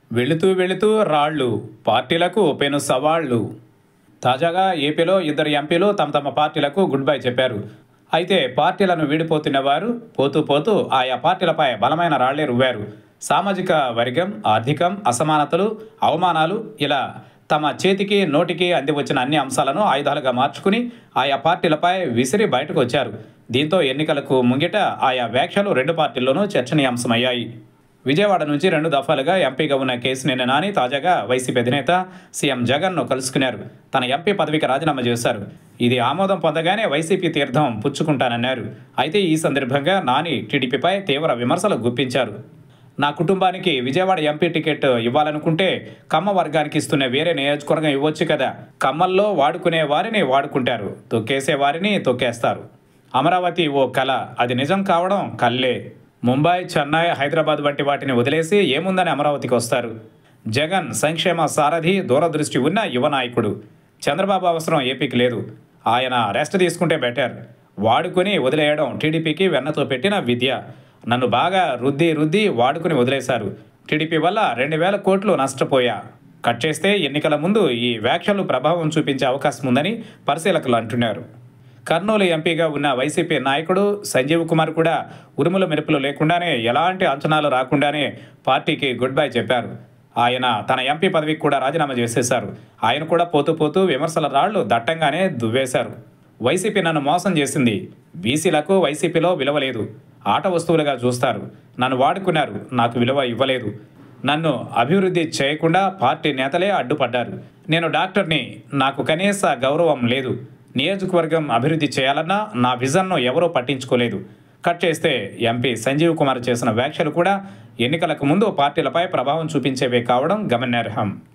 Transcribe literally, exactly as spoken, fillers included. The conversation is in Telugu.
వెళుతూ వెళుతూ రాళ్ళు పార్టీలకు పెను సవాళ్లు. తాజాగా ఏపీలో ఇద్దరు ఎంపీలు తమ తమ పార్టీలకు గుడ్ బై చెప్పారు. అయితే పార్టీలను వీడిపోతున్న వారు పోతూ పోతూ ఆయా పార్టీలపై బలమైన రాళ్లే రువ్వారు. సామాజిక వర్గం, ఆర్థికం, అసమానతలు, అవమానాలు ఇలా తమ చేతికి నోటికి అంది వచ్చిన అన్ని అంశాలను ఆయుధాలుగా మార్చుకుని ఆయా పార్టీలపై విసిరి బయటకు వచ్చారు. దీంతో ఎన్నికలకు ముంగిట ఆయా వ్యాఖ్యలు రెండు పార్టీల్లోనూ చర్చనీయాంశమయ్యాయి. విజయవాడ నుంచి రెండు దఫాలుగా ఎంపీగా ఉన్న కేశినేని నాని తాజాగా వైసీపీ అధినేత సీఎం జగన్ను కలుసుకున్నారు. తన ఎంపీ పదవికి రాజీనామా చేశారు. ఇది ఆమోదం పొందగానే వైసీపీ తీర్థం పుచ్చుకుంటానన్నారు. అయితే ఈ సందర్భంగా నాని టీడీపీపై తీవ్ర విమర్శలు గుప్పించారు. నా కుటుంబానికి విజయవాడ ఎంపీ టికెట్ ఇవ్వాలనుకుంటే కమ్మ వర్గానికి ఇస్తున్న వేరే నియోజకవర్గం ఇవ్వచ్చు కదా. కమ్మల్లో వాడుకునే వారిని వాడుకుంటారు, తొక్కేసే వారిని తొక్కేస్తారు. అమరావతి ఓ కళ, అది నిజం కావడం కల్లే. ముంబై, చెన్నై, హైదరాబాద్ వంటి వాటిని వదిలేసి ఏముందని అమరావతికి వస్తారు. జగన్ సంక్షేమ సారథి, దూరదృష్టి ఉన్న యువ నాయకుడు. చంద్రబాబు అవసరం ఏపీకి లేదు. ఆయన రెస్ట్ తీసుకుంటే బెటర్. వాడుకొని వదిలేయడం టీడీపీకి వెన్నతో పెట్టిన విద్య. నన్ను బాగా రుద్ది రుద్ది వాడుకుని వదిలేశారు. టీడీపీ వల్ల రెండు వేల కోట్లు నష్టపోయా. కట్ చేస్తే ఎన్నికల ముందు ఈ వ్యాఖ్యలు ప్రభావం చూపించే అవకాశం ఉందని పరిశీలకులు అంటున్నారు. కర్నూలు ఎంపీగా ఉన్న వైసీపీ నాయకుడు సంజీవ్ కుమార్ కూడా ఉరుముల మెరుపులు లేకుండానే, ఎలాంటి అంచనాలు రాకుండానే పార్టీకి గుడ్ బై చెప్పారు. ఆయన తన ఎంపీ పదవికి కూడా రాజీనామా చేసేశారు. ఆయన కూడా పోతూ పోతూ విమర్శల రాళ్లు దట్టంగానే దువ్వేశారు. వైసీపీ నన్ను మోసం చేసింది. బీసీలకు వైసీపీలో విలువ లేదు. ఆట వస్తువులుగా చూస్తారు. నన్ను వాడుకున్నారు, నాకు విలువ ఇవ్వలేదు. నన్ను అభివృద్ధి చేయకుండా పార్టీ నేతలే అడ్డుపడ్డారు. నేను డాక్టర్ని, నాకు కనీస గౌరవం లేదు. నియోజకవర్గం అభివృద్ధి చేయాలన్నా నా విజన్ను ఎవరూ పట్టించుకోలేదు. కట్ చేస్తే ఎంపీ సంజీవ్ కుమార్ చేసిన వ్యాఖ్యలు కూడా ఎన్నికలకు ముందు పార్టీలపై ప్రభావం చూపించేవే కావడం గమనార్హం.